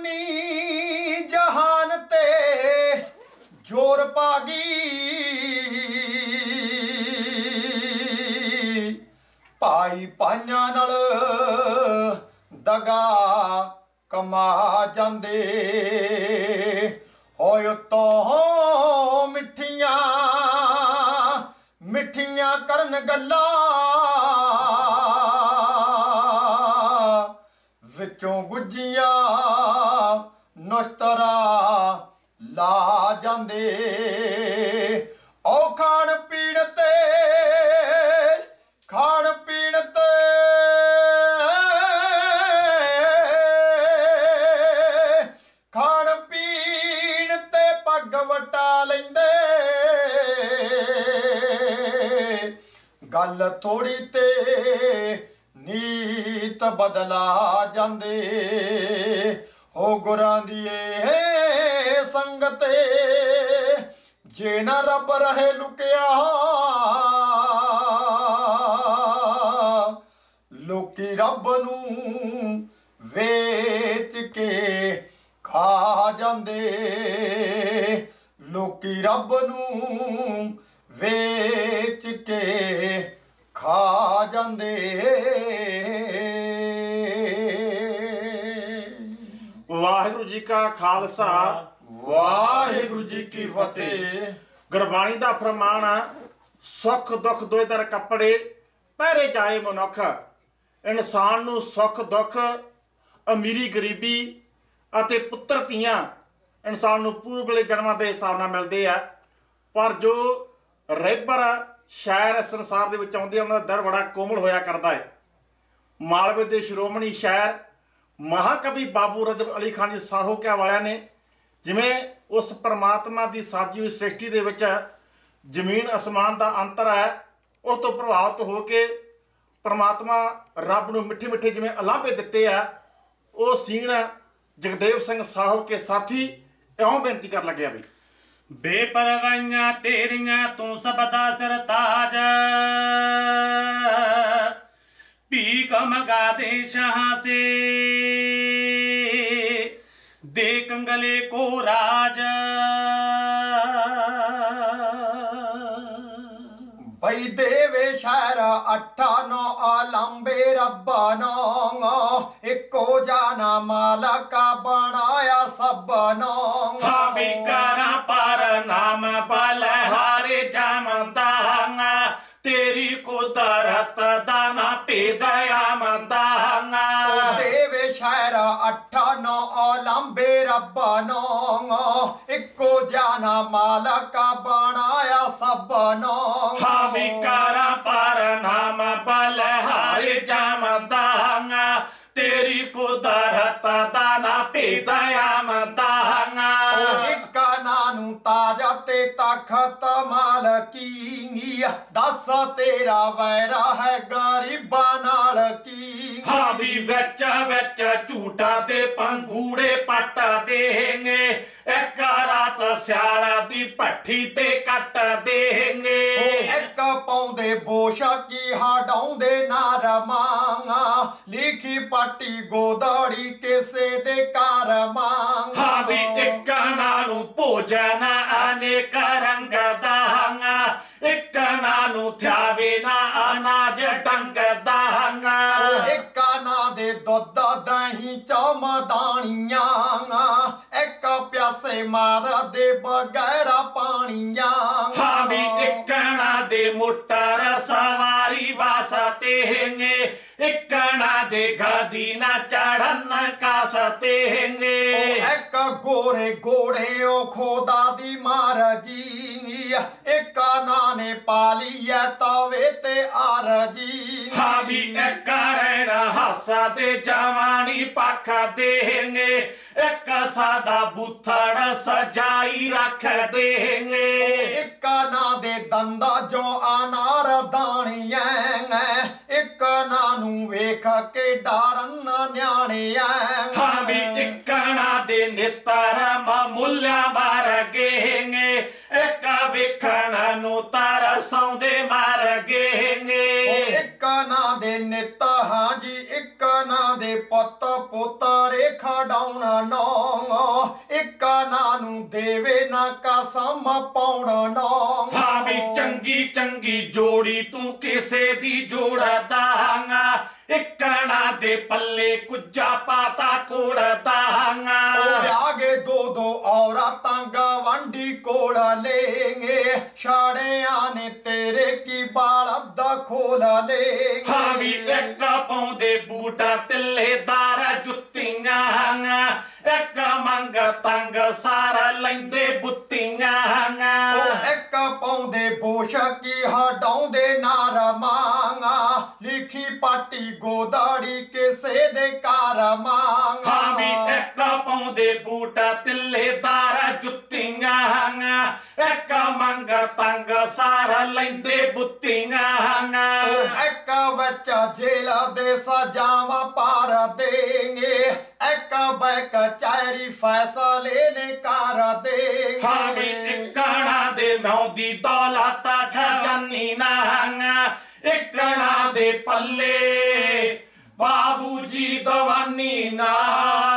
जवानी जहान ते जोर पागी भाई पाइयां नाल दगा कमा जांदे होए तो मिठियां मिठियां करन गल्लां विचों गुज्जियां नस्तरा ला जांदे ओ खाण पीण ते पग वटा लैंदे गल थोड़ी ते नीत बदला जांदे हो गुरां दी संगते जे ना रब रहे लुकिया लोकी रब नूं वेच के खा जांदे लोकी रब नूं वेच के खा जांदे। वाहिगुरू जी का खालसा वाहिगुरू जी की फतेह। गुरबाणी दा फरमान है सुख दुख दोए दर कपड़े पहरे जाए मनुख। इंसान नूं सुख दुख अमीरी गरीबी ਅਤੇ ਪੁੱਤਰ ਧੀਆਂ ਇਨਸਾਨ ਨੂੰ ਪੂਰਬਲੇ ਜਨਮਾਂ ਦੇ ਹਿਸਾਬ ਨਾਲ ਮਿਲਦੇ ਆ ਪਰ ਜੋ ਰਹਿਬਰ ਸ਼ਾਇਰ ਸੰਸਾਰ ਦੇ ਵਿੱਚ ਆਉਂਦੇ ਆ ਉਹਨਾਂ ਦਾ ਦਰ ਬੜਾ ਕੋਮਲ ਹੋਇਆ ਕਰਦਾ ਹੈ। ਮਾਲਵੇ ਦੇ ਸ਼੍ਰੋਮਣੀ ਸ਼ਾਇਰ ਮਹਾਕਵੀ ਬਾਬੂ ਰਜਬ ਅਲੀ ਖਾਨ ਜੀ ਸਾਹੋਕਿਆ ਵਾਲਿਆਂ ਨੇ ਜਿਵੇਂ ਉਸ ਪਰਮਾਤਮਾ ਦੀ ਸਾਜੀ ਹੋਈ ਸ੍ਰਿਸ਼ਟੀ ਦੇ ਵਿੱਚ ਜ਼ਮੀਨ ਅਸਮਾਨ ਦਾ ਅੰਤਰ ਹੈ ਉਸ ਤੋਂ ਪ੍ਰਭਾਵਿਤ ਹੋ ਕੇ ਪਰਮਾਤਮਾ ਰੱਬ ਨੂੰ ਮਿੱਠੇ ਮਿੱਠੇ ਜਿਵੇਂ ਅਲਾਭੇ ਦਿੱਤੇ ਆ ਉਹ ਸੀਨ ਜਗਦੇਵ ਸਿੰਘ ਸਾਹਿਬ ਕੇ ਸਾਥੀ ਇਉਂ ਬੇਨਤੀ ਕਰ ਲੱਗਿਆ ਵੀ ਬੇਪਰਵਾਹੀਆਂ ਤੇਰੀਆਂ ਤੂੰ ਸਭ ਦਾ ਸਰਤਾਜ ਭੀਖ ਮੰਗਾ ਦੇ ਸ਼ਾਹਾਂ ਸੇ ਦੇ ਕੰਗਲੇ ਕੋ ਰਾਜ भई देवे शहर 8-9 आलंबे रब्बानो इको जाना मालका बनाया सबनो हावी करा पर नाम बलहारे जमदा तेरी कुदरत दाना पेदया मदा देवे शहर 8-9 आलंबे रब्बानो इको जाना मालका बनाया सबनो विकारा पर नाम बलहारे जमदा तेरी कुदरत दाना पेदया मदा इक्का नानू ताजा ते तखत मालकी दस तेरा वैरा है गरीबा नाल की हाँ भी विच विच झूठा ते पंगूड़े पट देंगे एक रात स्याला दी भट्ठी ते कट देंगे एक पौंदे बोशा की हटाउंदे नार मांगा लिखी पट्टी गोदड़ी किसे दे कार मांगा हाँ भी एक नानू भोजन अनेक रंग दांगा एक नानू थ्यावे ना अनाज डंग दांगा एक ना दे दुध दही चौमदानिया एक प्यासे मार दे बगैर पानिया हाँ भी एक ना दे मोटर सवारी वासते हैं एक ना दे गदी ना चढ़न कासते हैं एक गोरे गोड़े ओ खोदा दी मार जी एक नाने पाली है तवे ते आर जी हाँ भी एक रहना हसा दे जवानी पख देंगे एक सादा बुथड़ सजाई रख देंगे एक ना दे दंदा जो अनार दानिया एक नानू वेख के डारन न्याणे हाँ भी एक ना दे नितर मुल्या बार गेंगे एक वेखण नू तर सौंदे मार गेंगे एक ना दे नित हाँ जी एक ना दे पुत पुतरे खडाउन नौ ਨੂੰ ਦੇਵੇ ਨਾ ਕਸਮ ਪਾਉਣਾ ਨਾ। ਹਾਂ ਵੀ ਚੰਗੀ ਚੰਗੀ ਜੋੜੀ ਤੂੰ ਕਿਸੇ ਦੀ ਜੋੜਦਾਂਗਾ, ਇੱਕਣਾ ਦੇ ਪੱਲੇ ਕੁੱਜਾ ਪਾਤਾ ਕੋੜਦਾਂਗਾ। ਉਹ ਆਗੇ ਦੋ ਦੋ ਔਰਤਾਂ ਗਵਾਂਢੀ ਕੋਲ ਲੈਂਗੇ, ਛਾੜਿਆਂ ਨੇ ਤੇਰੇ ਕੀ ਬਾਲ ਅੱਧਾ ਖੋਲ ਲੈਂਗੇ। ਹਾਂ ਵੀ ਇੱਕ ਪਾਉਂਦੇ ਬੂਟਾ ਤਿੱਲੇਦਾਰ ਜੁੱਤੀਆਂ, ਇੱਕ ਮੰਗ ਤੰਗ ਸਾਰਾ ਲੈਂਦੇ ਬੁੱਤੀਆਂ। ਉਹ ਇੱਕ ਪਾਉਂਦੇ ਬੋਸ਼ ਕੀ ਹਟਾਉਂਦੇ ਨਾਰਮਾਂਗਾ, ਲਿਖੀ ਪਾਟੀ ਗੋਦਾੜੀ ਕਿਸੇ ਦੇ ਘਰ ਮਾਂਗਾ। ਹਾਂ ਵੀ ਇੱਕ ਪਾਉਂਦੇ ਬੂਟਾ ਤਿੱਲੇਦਾਰ ਜੁੱਤੀਆਂ, ਇੱਕ ਮੰਗ ਤੰਗ ਸਾਰਾ ਲੈਂਦੇ ਬੁੱਤੀਆਂ। ਉਹ ਇੱਕ ਵਿੱਚ ਜੇਲ੍ਹ ਦੇ ਸਜ਼ਾਵਾਂ ਪਾਰ ਦੇਂਗੇ, ਇੱਕ ਬੈਕ ਚਾਰੀ ਫੈਸਲੇ ਨੇ ਕਰ ਦੇਂਗੇ। ਹਾਂ ਵੀ ਇੱਕਣਾ ਦੇ ਨਾਂ ਦੀ ਦੌਲਤ ਖਜ਼ਾਨੀ ਨਾ, ਇੱਕਣਾ ਦੇ ਪੱਲੇ ਬਾਬੂ ਜੀ ਦਵਾਨੀ ਨਾ।